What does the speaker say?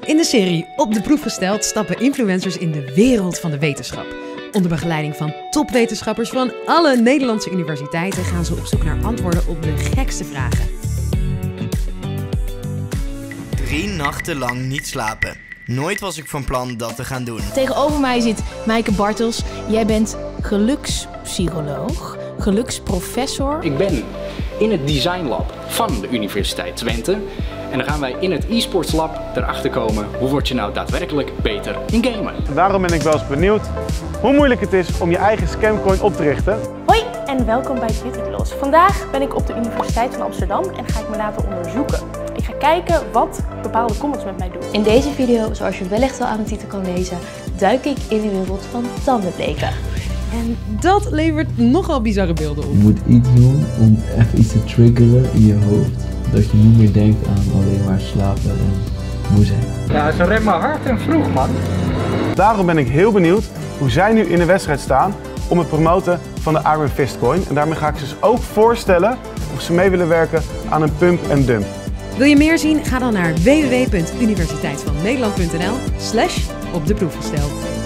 In de serie Op de Proef Gesteld stappen influencers in de wereld van de wetenschap. Onder begeleiding van topwetenschappers van alle Nederlandse universiteiten gaan ze op zoek naar antwoorden op de gekste vragen. 3 nachten lang niet slapen. Nooit was ik van plan dat te gaan doen. Tegenover mij zit Maaike Bartels. Jij bent gelukspsycholoog, geluksprofessor. Ik ben in het Design Lab van de Universiteit Twente. En dan gaan wij in het e-sports lab erachter komen hoe word je nou daadwerkelijk beter in gamen. Daarom ben ik wel eens benieuwd hoe moeilijk het is om je eigen scamcoin op te richten. Hoi en welkom bij Beautygloss. Vandaag ben ik op de Universiteit van Amsterdam en ga ik me laten onderzoeken. Ik ga kijken wat bepaalde comments met mij doen. In deze video, zoals je wellicht al aan de titel kan lezen, duik ik in de wereld van tandenbleken. En dat levert nogal bizarre beelden op. Je moet iets doen om even iets te triggeren in je hoofd. Dat je niet meer denkt aan alleen maar slapen en moe zijn. Ja, ze remmen hard en vroeg, man. Daarom ben ik heel benieuwd hoe zij nu in de wedstrijd staan om het promoten van de Iron Fist Coin. En daarmee ga ik ze dus ook voorstellen of ze mee willen werken aan een pump en dump. Wil je meer zien? Ga dan naar www.universiteitvannederland.nl/opdeproefgesteld.